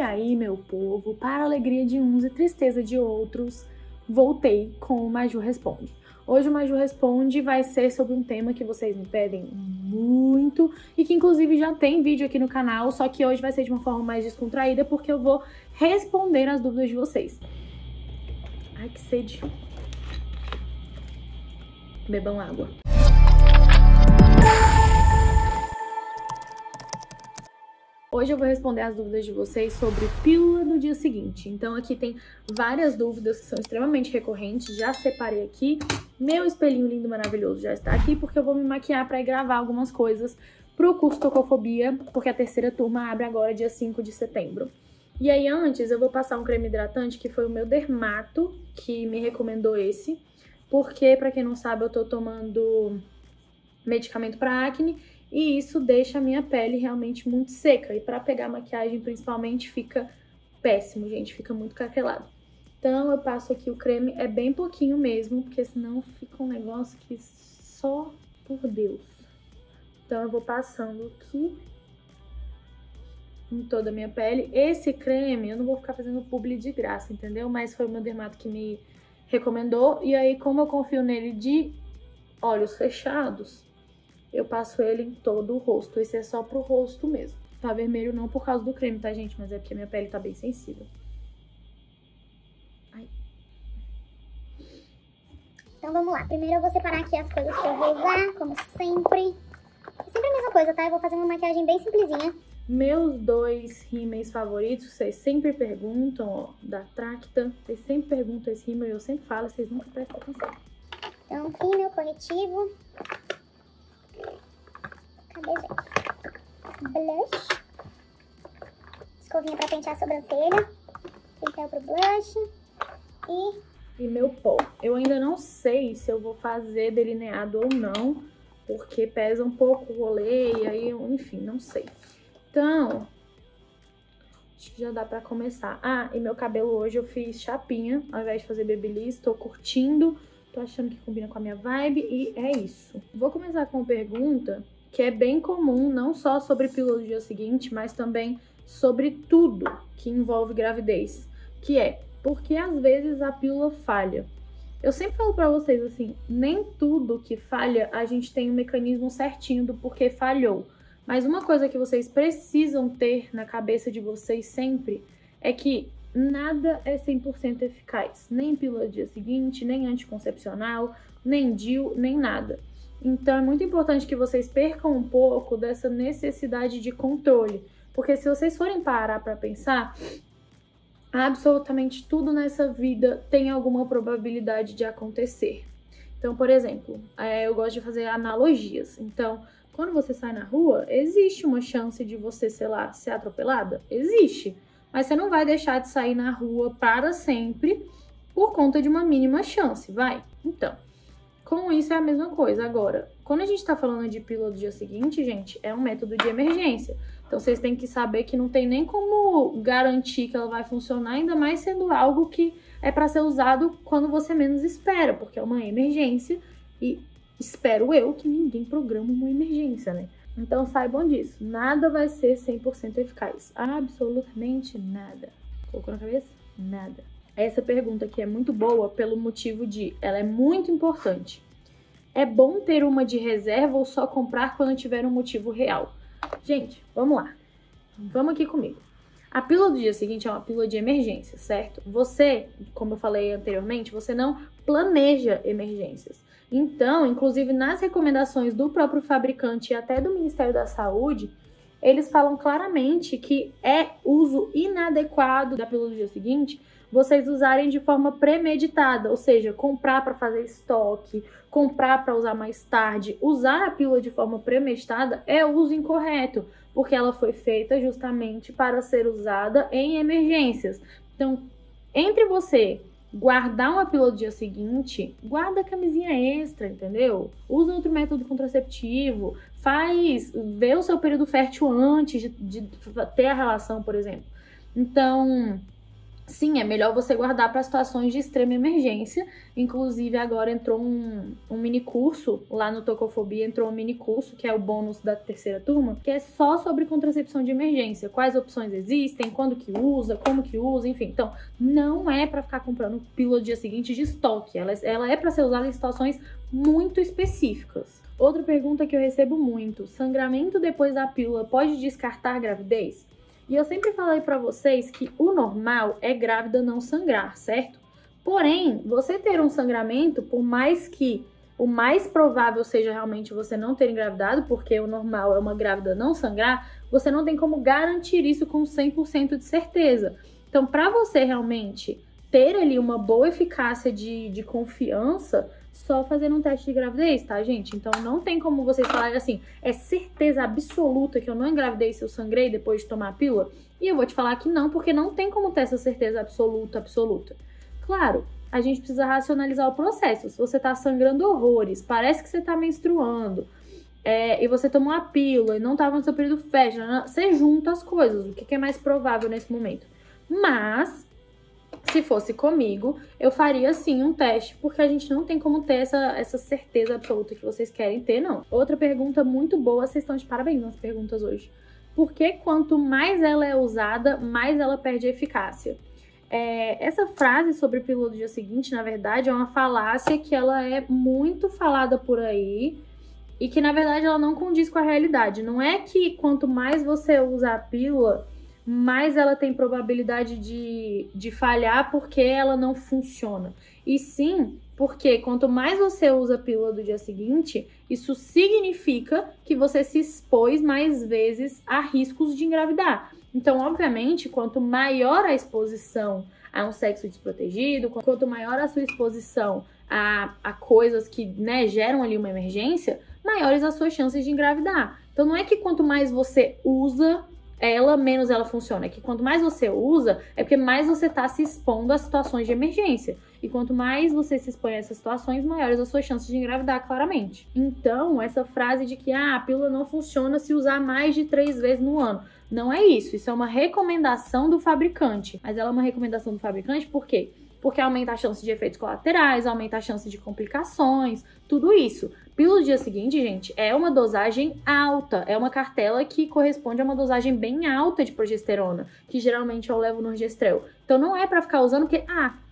aí, meu povo, para a alegria de uns e tristeza de outros, voltei com o Maju Responde. Hoje o Maju Responde vai ser sobre um tema que vocês me pedem muito e que inclusive já tem vídeo aqui no canal, só que hoje vai ser de uma forma mais descontraída porque eu vou responder as dúvidas de vocês. Ai, que sede. Bebam água. Hoje eu vou responder as dúvidas de vocês sobre pílula no dia seguinte. Então aqui tem várias dúvidas que são extremamente recorrentes. Já separei aqui. Meu espelhinho lindo, maravilhoso já está aqui porque eu vou me maquiar para ir gravar algumas coisas pro curso Tocofobia, porque a terceira turma abre agora dia 5 de setembro. E aí antes eu vou passar um creme hidratante que foi o meu dermato que me recomendou esse. Porque, pra quem não sabe, eu tô tomando medicamento pra acne e isso deixa a minha pele realmente muito seca. E pra pegar maquiagem, principalmente, fica péssimo, gente. Fica muito craquelado. Então, eu passo aqui o creme, é bem pouquinho mesmo, porque senão fica um negócio que só por Deus. Então, eu vou passando aqui em toda a minha pele. Esse creme, eu não vou ficar fazendo publi de graça, entendeu? Mas foi o meu dermato que me recomendou, e aí como eu confio nele de olhos fechados, eu passo ele em todo o rosto. Esse é só pro rosto mesmo. Tá vermelho não por causa do creme, tá, gente? Mas é porque a minha pele tá bem sensível. Ai. Então vamos lá. Primeiro eu vou separar aqui as coisas que eu vou usar, como sempre. Sempre a mesma coisa, tá? Eu vou fazer uma maquiagem bem simplesinha. Meus dois rímeis favoritos, vocês sempre perguntam, ó, da Tracta. Vocês sempre perguntam esse rímel e eu sempre falo, vocês nunca prestam atenção. Então, rímel, corretivo. Cadê, gente? Blush. Escovinha pra pentear a sobrancelha. Pincel pro blush. E meu pó. Eu ainda não sei se eu vou fazer delineado ou não, porque pesa um pouco o rolê e aí, enfim, não sei. Então, acho que já dá pra começar. Ah, e meu cabelo hoje eu fiz chapinha, ao invés de fazer babyliss. Tô curtindo, tô achando que combina com a minha vibe e é isso. Vou começar com uma pergunta que é bem comum, não só sobre pílula do dia seguinte, mas também sobre tudo que envolve gravidez. Que é, por que às vezes a pílula falha? Eu sempre falo pra vocês assim, nem tudo que falha a gente tem um mecanismo certinho do porquê falhou. Mas uma coisa que vocês precisam ter na cabeça de vocês sempre é que nada é 100% eficaz. Nem pílula do dia seguinte, nem anticoncepcional, nem DIU, nem nada. Então é muito importante que vocês percam um pouco dessa necessidade de controle. Porque se vocês forem parar pra pensar, absolutamente tudo nessa vida tem alguma probabilidade de acontecer. Então, por exemplo, eu gosto de fazer analogias. Então, quando você sai na rua, existe uma chance de você, sei lá, ser atropelada? Existe. Mas você não vai deixar de sair na rua para sempre por conta de uma mínima chance, vai? Então, com isso é a mesma coisa. Agora, quando a gente tá falando de pílula do dia seguinte, gente, é um método de emergência. Então, vocês têm que saber que não tem nem como garantir que ela vai funcionar, ainda mais sendo algo que é para ser usado quando você menos espera, porque é uma emergência e espero eu que ninguém programa uma emergência, né? Então saibam disso, nada vai ser 100% eficaz, absolutamente nada. Colocou na cabeça? Nada. Essa pergunta aqui é muito boa pelo motivo de, ela é muito importante. É bom ter uma de reserva ou só comprar quando tiver um motivo real? Gente, vamos lá. Vamos aqui comigo. A pílula do dia seguinte é uma pílula de emergência, certo? Você, como eu falei anteriormente, você não planeja emergências. Então, inclusive nas recomendações do próprio fabricante e até do Ministério da Saúde, eles falam claramente que é uso inadequado da pílula do dia seguinte vocês usarem de forma premeditada, ou seja, comprar para fazer estoque, comprar para usar mais tarde. Usar a pílula de forma premeditada é o uso incorreto, porque ela foi feita justamente para ser usada em emergências. Então, entre você guardar uma pílula do dia seguinte, guarda a camisinha extra, entendeu? Usa outro método contraceptivo, vê o seu período fértil antes de ter a relação, por exemplo. Então, sim, é melhor você guardar para situações de extrema emergência. Inclusive, agora entrou um mini curso, lá no Tocofobia entrou um mini curso, que é o bônus da 3ª turma, que é só sobre contracepção de emergência. Quais opções existem, quando que usa, como que usa, enfim. Então, não é para ficar comprando pílula do dia seguinte de estoque. Ela é para ser usada em situações muito específicas. Outra pergunta que eu recebo muito: sangramento depois da pílula pode descartar a gravidez? E eu sempre falei pra vocês que o normal é grávida não sangrar, certo? Porém, você ter um sangramento, por mais que o mais provável seja realmente você não ter engravidado, porque o normal é uma grávida não sangrar, você não tem como garantir isso com 100% de certeza. Então, pra você realmente ter ali uma boa eficácia de confiança, só fazendo um teste de gravidez, tá, gente? Então, não tem como vocês falarem assim, é certeza absoluta que eu não engravidei se eu sangrei depois de tomar a pílula? E eu vou te falar que não, porque não tem como ter essa certeza absoluta. Claro, a gente precisa racionalizar o processo. Se você tá sangrando horrores, parece que você tá menstruando, e você tomou a pílula e não tava no seu período fértil, você junta as coisas, o que é mais provável nesse momento. Mas se fosse comigo, eu faria sim um teste, porque a gente não tem como ter essa certeza absoluta que vocês querem ter, não. Outra pergunta muito boa, vocês estão de parabéns nas perguntas hoje. Por que quanto mais ela é usada, mais ela perde a eficácia? Essa frase sobre pílula do dia seguinte, na verdade, é uma falácia que ela é muito falada por aí e que, na verdade, ela não condiz com a realidade. Não é que quanto mais você usa a pílula, mais ela tem probabilidade de falhar porque ela não funciona. E sim, porque quanto mais você usa a pílula do dia seguinte, isso significa que você se expôs mais vezes a riscos de engravidar. Então, obviamente, quanto maior a exposição a um sexo desprotegido, quanto maior a sua exposição a coisas que, né, geram ali uma emergência, maiores as suas chances de engravidar. Então, não é que quanto mais você usa ela, menos ela funciona. É que quanto mais você usa, é porque mais você tá se expondo a situações de emergência. E quanto mais você se expõe a essas situações, maiores as suas chances de engravidar, claramente. Então, essa frase de que a pílula não funciona se usar mais de 3 vezes no ano. Não é isso. Isso é uma recomendação do fabricante. Mas ela é uma recomendação do fabricante por quê? Porque aumenta a chance de efeitos colaterais, aumenta a chance de complicações, tudo isso. Pílula do dia seguinte, gente, é uma dosagem alta, é uma cartela que corresponde a uma dosagem bem alta de progesterona, que geralmente eu levo no Norgestrel. Então não é pra ficar usando porque,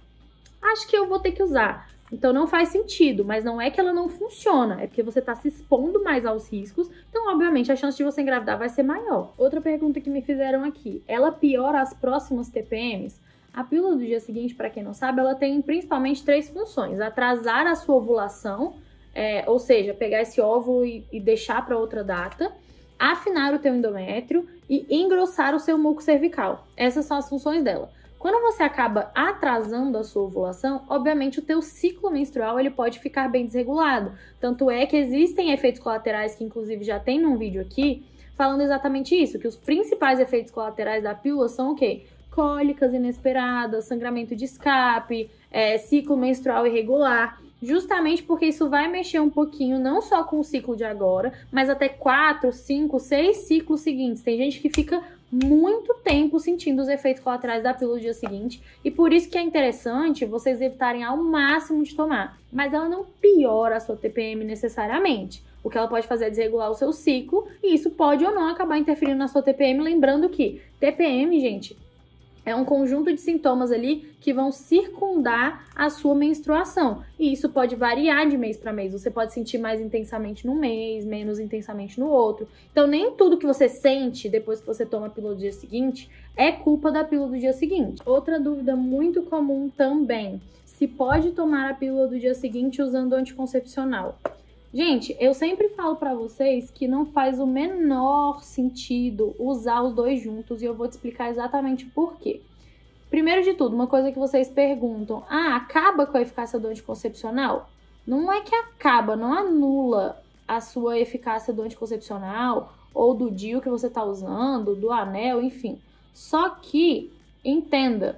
acho que eu vou ter que usar. Então não faz sentido, mas não é que ela não funciona, é porque você tá se expondo mais aos riscos, então obviamente a chance de você engravidar vai ser maior. Outra pergunta que me fizeram aqui, ela piora as próximas TPMs? A pílula do dia seguinte, para quem não sabe, ela tem principalmente 3 funções: atrasar a sua ovulação, ou seja, pegar esse óvulo e deixar para outra data, afinar o teu endométrio e engrossar o seu muco cervical. Essas são as funções dela. Quando você acaba atrasando a sua ovulação, obviamente o teu ciclo menstrual ele pode ficar bem desregulado. Tanto é que existem efeitos colaterais, que inclusive já tem num vídeo aqui, falando exatamente isso, que os principais efeitos colaterais da pílula são o quê? Cólicas inesperadas, sangramento de escape, ciclo menstrual irregular, justamente porque isso vai mexer um pouquinho, não só com o ciclo de agora, mas até 4, 5, 6 ciclos seguintes. Tem gente que fica muito tempo sentindo os efeitos colaterais da pílula do dia seguinte, e por isso que é interessante vocês evitarem ao máximo de tomar. Mas ela não piora a sua TPM necessariamente. O que ela pode fazer é desregular o seu ciclo, e isso pode ou não acabar interferindo na sua TPM, lembrando que TPM, gente, é um conjunto de sintomas ali que vão circundar a sua menstruação. E isso pode variar de mês para mês. Você pode sentir mais intensamente num mês, menos intensamente no outro. Então, nem tudo que você sente depois que você toma a pílula do dia seguinte é culpa da pílula do dia seguinte. Outra dúvida muito comum também: se pode tomar a pílula do dia seguinte usando anticoncepcional? Gente, eu sempre falo pra vocês que não faz o menor sentido usar os dois juntos, e eu vou te explicar exatamente por quê. Primeiro de tudo, uma coisa que vocês perguntam: acaba com a eficácia do anticoncepcional? Não é que acaba, não anula a sua eficácia do anticoncepcional ou do DIU que você tá usando, do anel, enfim. Só que, entenda,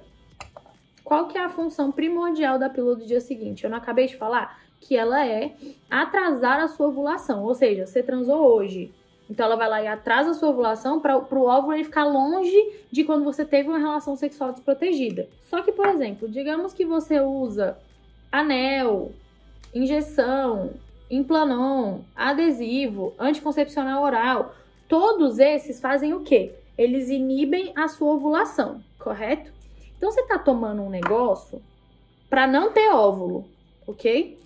qual que é a função primordial da pílula do dia seguinte? Eu não acabei de falar que ela é atrasar a sua ovulação, ou seja, você transou hoje, Então ela vai lá e atrasa a sua ovulação para o óvulo ele ficar longe de quando você teve uma relação sexual desprotegida. Só que, por exemplo, digamos que você usa anel, injeção, implanon, adesivo, anticoncepcional oral. Todos esses fazem o quê? Eles inibem a sua ovulação, correto? Então você tá tomando um negócio para não ter óvulo, ok?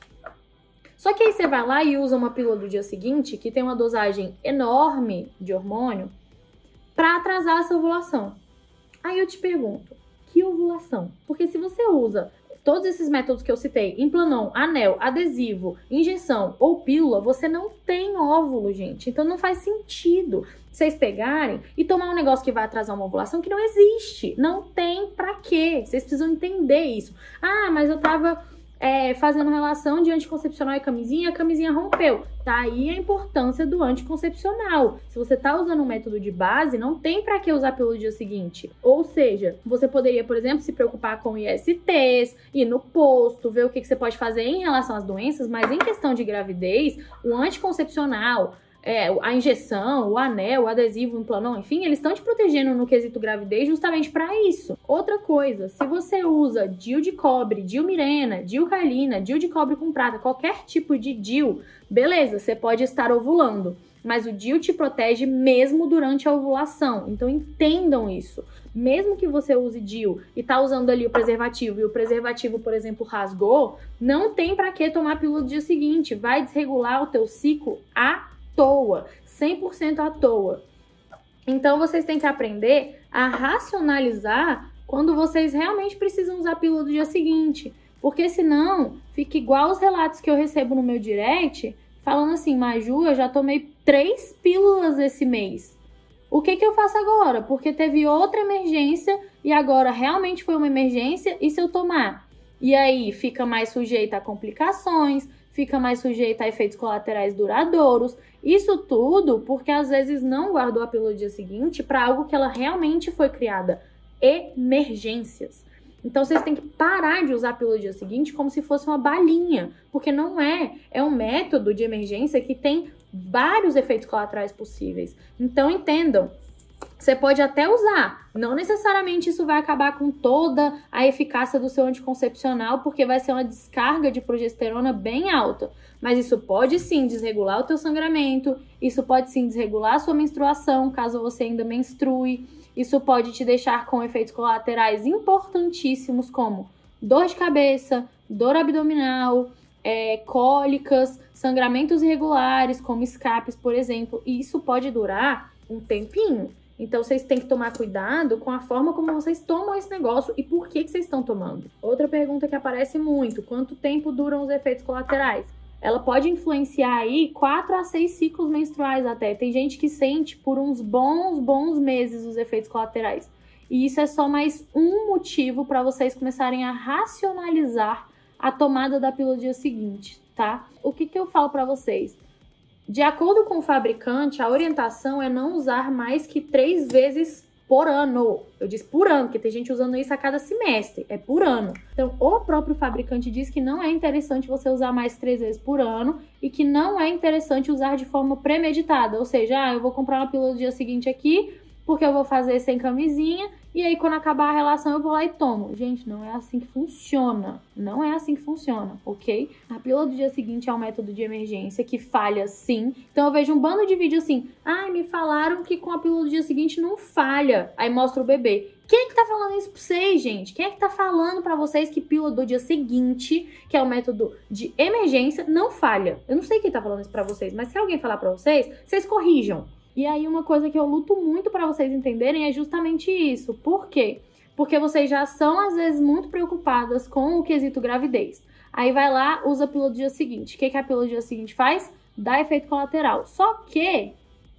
Só que aí você vai lá e usa uma pílula do dia seguinte, que tem uma dosagem enorme de hormônio, para atrasar essa ovulação. Aí eu te pergunto, que ovulação? Porque se você usa todos esses métodos que eu citei, implanon, anel, adesivo, injeção ou pílula, você não tem óvulo, gente. Então não faz sentido vocês pegarem e tomar um negócio que vai atrasar uma ovulação que não existe. Não tem pra quê? Vocês precisam entender isso. Ah, mas eu tava fazendo relação de anticoncepcional e a camisinha rompeu. Tá aí a importância do anticoncepcional. Se você tá usando um método de base, não tem pra que usar pelo dia seguinte. Ou seja, você poderia, por exemplo, se preocupar com ISTs, ir no posto, ver o que você pode fazer em relação às doenças, mas em questão de gravidez, o anticoncepcional, a injeção, o anel, o adesivo, o implanon, enfim, eles estão te protegendo no quesito gravidez justamente para isso. Outra coisa, se você usa DIU de cobre, DIU Mirena, DIU Carlina, DIU de cobre com prata, qualquer tipo de DIU, beleza, você pode estar ovulando, mas o DIU te protege mesmo durante a ovulação, então entendam isso. Mesmo que você use DIU e tá usando ali o preservativo e o preservativo, por exemplo, rasgou, não tem para que tomar a pílula do dia seguinte, vai desregular o teu ciclo à toa, 100% à toa. Então vocês têm que aprender a racionalizar quando vocês realmente precisam usar a pílula do dia seguinte, porque senão fica igual os relatos que eu recebo no meu direct, falando assim, Maju, eu já tomei 3 pílulas esse mês. O que eu faço agora? Porque teve outra emergência e agora realmente foi uma emergência, e se eu tomar? E aí fica mais sujeita a complicações, fica mais sujeita a efeitos colaterais duradouros. Isso tudo porque às vezes não guardou a pílula do dia seguinte para algo que ela realmente foi criada. Emergências. Então vocês têm que parar de usar a pílula do dia seguinte como se fosse uma balinha, porque não é. É um método de emergência que tem vários efeitos colaterais possíveis. Então entendam. Você pode até usar, não necessariamente isso vai acabar com toda a eficácia do seu anticoncepcional, porque vai ser uma descarga de progesterona bem alta. Mas isso pode sim desregular o teu sangramento, isso pode sim desregular a sua menstruação, caso você ainda menstrue. Isso pode te deixar com efeitos colaterais importantíssimos, como dor de cabeça, dor abdominal, cólicas, sangramentos irregulares, como escapes, por exemplo. E isso pode durar um tempinho. Então, vocês têm que tomar cuidado com a forma como vocês tomam esse negócio e por que vocês estão tomando. Outra pergunta que aparece muito, quanto tempo duram os efeitos colaterais? Ela pode influenciar aí 4 a 6 ciclos menstruais até. Tem gente que sente por uns bons meses os efeitos colaterais. E isso é só mais um motivo para vocês começarem a racionalizar a tomada da pílula do dia seguinte, tá? O que eu falo para vocês? De acordo com o fabricante, a orientação é não usar mais que 3 vezes por ano. Eu disse por ano, porque tem gente usando isso a cada semestre. É por ano. Então, o próprio fabricante diz que não é interessante você usar mais 3 vezes por ano e que não é interessante usar de forma premeditada. Ou seja, eu vou comprar uma pílula do dia seguinte aqui, porque eu vou fazer sem camisinha, e aí quando acabar a relação eu vou lá e tomo. Gente, não é assim que funciona. Não é assim que funciona, ok? A pílula do dia seguinte é um método de emergência que falha sim. Então eu vejo um bando de vídeo assim, me falaram que com a pílula do dia seguinte não falha. Aí mostra o bebê. Quem é que tá falando isso pra vocês, gente? Quem é que tá falando pra vocês que pílula do dia seguinte, que é o método de emergência, não falha? Eu não sei quem tá falando isso pra vocês, mas se alguém falar pra vocês, vocês corrijam. E aí uma coisa que eu luto muito para vocês entenderem é justamente isso. Por quê? Porque vocês já são, às vezes, muito preocupadas com o quesito gravidez. Aí vai lá, usa a pílula do dia seguinte. O que a pílula do dia seguinte faz? Dá efeito colateral. Só que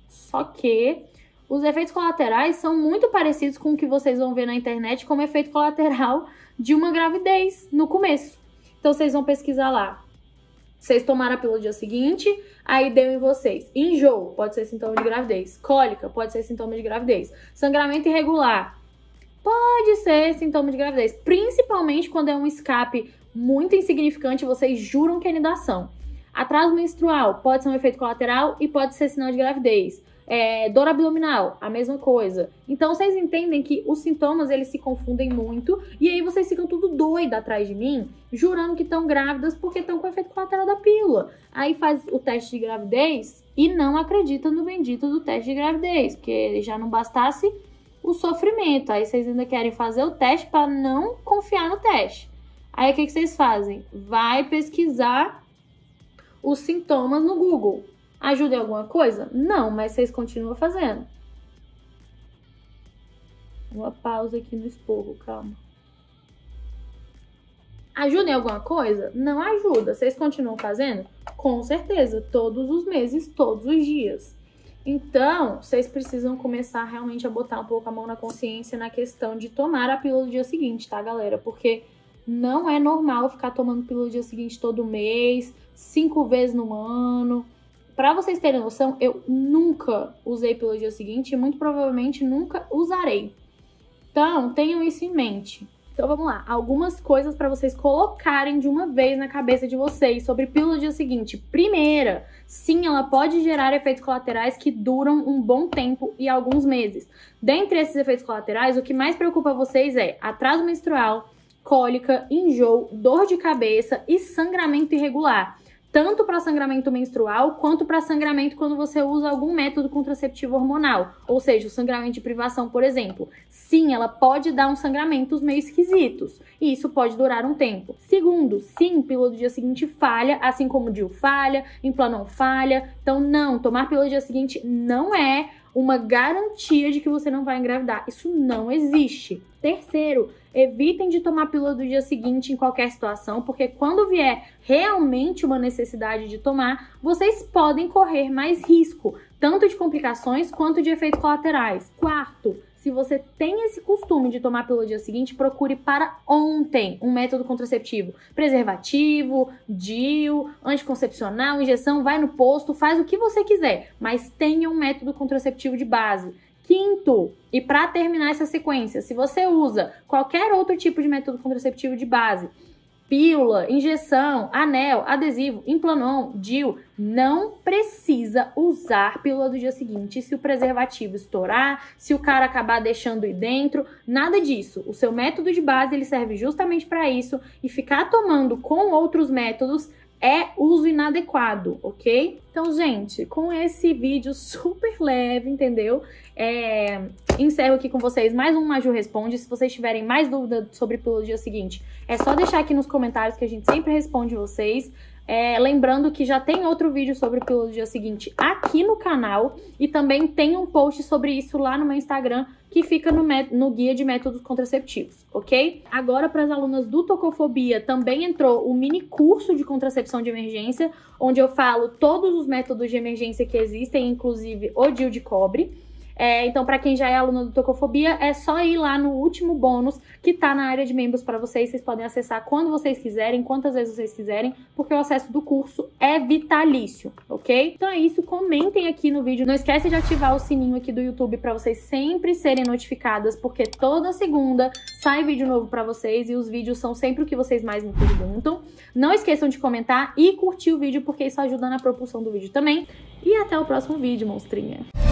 os efeitos colaterais são muito parecidos com o que vocês vão ver na internet como efeito colateral de uma gravidez no começo. Então vocês vão pesquisar lá. Vocês tomaram a pílula no dia seguinte, aí deu em vocês. Enjoo, pode ser sintoma de gravidez. Cólica, pode ser sintoma de gravidez. Sangramento irregular, pode ser sintoma de gravidez. Principalmente quando é um escape muito insignificante, vocês juram que é inidação. Atraso menstrual, pode ser um efeito colateral e pode ser sinal de gravidez. Dor abdominal, a mesma coisa. Então, vocês entendem que os sintomas, eles se confundem muito. E aí, vocês ficam tudo doido atrás de mim, jurando que estão grávidas porque estão com efeito colateral da pílula. Aí, faz o teste de gravidez e não acredita no bendito do teste de gravidez. Porque já não bastasse o sofrimento. Aí, vocês ainda querem fazer o teste para não confiar no teste. Aí, o que vocês fazem? Vai pesquisar os sintomas no Google. Ajuda em alguma coisa? Não, mas vocês continuam fazendo. Uma pausa aqui no esporro, calma. Ajuda em alguma coisa? Não ajuda. Vocês continuam fazendo? Com certeza, todos os meses, todos os dias. Então, vocês precisam começar realmente a botar um pouco a mão na consciência na questão de tomar a pílula do dia seguinte, tá, galera? Porque não é normal ficar tomando pílula do dia seguinte todo mês, 5 vezes no ano. Pra vocês terem noção, eu nunca usei pílula do dia seguinte e muito provavelmente nunca usarei. Então, tenham isso em mente. Então, vamos lá. Algumas coisas pra vocês colocarem de uma vez na cabeça de vocês sobre pílula do dia seguinte. Primeira, sim, ela pode gerar efeitos colaterais que duram um bom tempo e alguns meses. Dentre esses efeitos colaterais, o que mais preocupa vocês é atraso menstrual, cólica, enjoo, dor de cabeça e sangramento irregular. Tanto para sangramento menstrual, quanto para sangramento quando você usa algum método contraceptivo hormonal. Ou seja, o sangramento de privação, por exemplo. Sim, ela pode dar uns sangramentos meio esquisitos. E isso pode durar um tempo. Segundo, sim, pílula do dia seguinte falha, assim como o DIU falha, Implanon falha. Então, não, tomar pílula do dia seguinte não é uma garantia de que você não vai engravidar. Isso não existe. Terceiro, evitem de tomar pílula do dia seguinte em qualquer situação, porque quando vier realmente uma necessidade de tomar, vocês podem correr mais risco, tanto de complicações quanto de efeitos colaterais. Quarto, se você tem esse costume de tomar pílula do dia seguinte, procure para ontem um método contraceptivo. Preservativo, DIU, anticoncepcional, injeção, vai no posto, faz o que você quiser, mas tenha um método contraceptivo de base. Quinto, e para terminar essa sequência, se você usa qualquer outro tipo de método contraceptivo de base, pílula, injeção, anel, adesivo, Implanon, DIU, não precisa usar pílula do dia seguinte se o preservativo estourar, se o cara acabar deixando ir dentro, nada disso. O seu método de base, ele serve justamente para isso, e ficar tomando com outros métodos é uso inadequado, ok? Então, gente, com esse vídeo super leve, entendeu? Encerro aqui com vocês mais um Maju Responde. Se vocês tiverem mais dúvida sobre pílula do dia seguinte, é só deixar aqui nos comentários que a gente sempre responde vocês. Lembrando que já tem outro vídeo sobre pílula do dia seguinte aqui no canal, e também tem um post sobre isso lá no meu Instagram, que fica no guia de métodos contraceptivos, ok? Agora, para as alunas do Tocofobia, também entrou o mini curso de contracepção de emergência, onde eu falo todos os métodos de emergência que existem, inclusive o DIU de cobre. Então, para quem já é aluno do Tocofobia, é só ir lá no último bônus que tá na área de membros para vocês. Vocês podem acessar quando vocês quiserem, quantas vezes vocês quiserem, porque o acesso do curso é vitalício, ok? Então é isso, comentem aqui no vídeo. Não esquece de ativar o sininho aqui do YouTube para vocês sempre serem notificadas, porque toda segunda sai vídeo novo para vocês e os vídeos são sempre o que vocês mais me perguntam. Não esqueçam de comentar e curtir o vídeo, porque isso ajuda na propulsão do vídeo também. E até o próximo vídeo, monstrinha!